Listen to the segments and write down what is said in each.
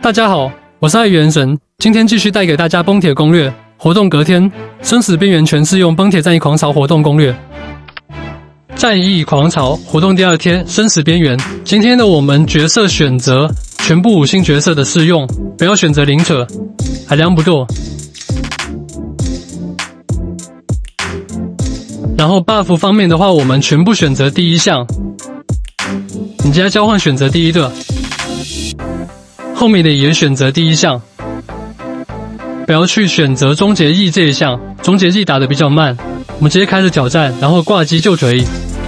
大家好，我是爱元神，今天继续带给大家崩铁攻略。活动隔天，生死边缘全适用崩铁战役狂潮活动攻略。战役狂潮活动第二天，生死边缘。今天的我们角色选择全部5星角色的适用，不要选择零扯，海量不够。然后 buff 方面的话，我们全部选择第一项，你家交换选择第一个，后面的也选择第一项，不要去选择终结役这一项，终结役打得比较慢，我们直接开始挑战，然后挂机就可以。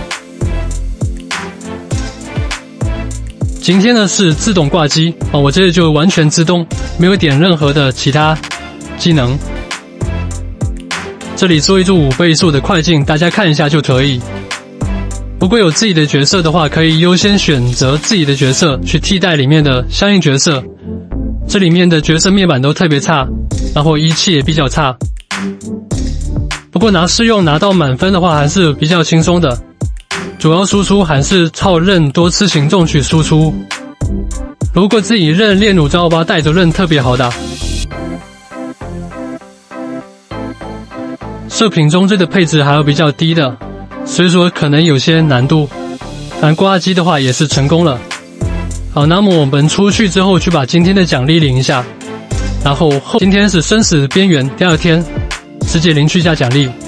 今天呢是自动挂机啊，我这里就完全自动，没有点任何的其他技能。这里做一注5倍速的快进，大家看一下就可以。如果有自己的角色的话，可以优先选择自己的角色去替代里面的相应角色。这里面的角色面板都特别差，然后仪器也比较差。不过拿试用拿到满分的话还是比较轻松的。主要输出还是靠刃多次行动去输出。如果自己刃炼乳招吧带着刃特别好打。射频中这个配置还有比较低的，所以说可能有些难度，但挂机的话也是成功了。好，那么我们出去之后去把今天的奖励领一下，然后今天是生死边缘第二天，直接领取一下奖励。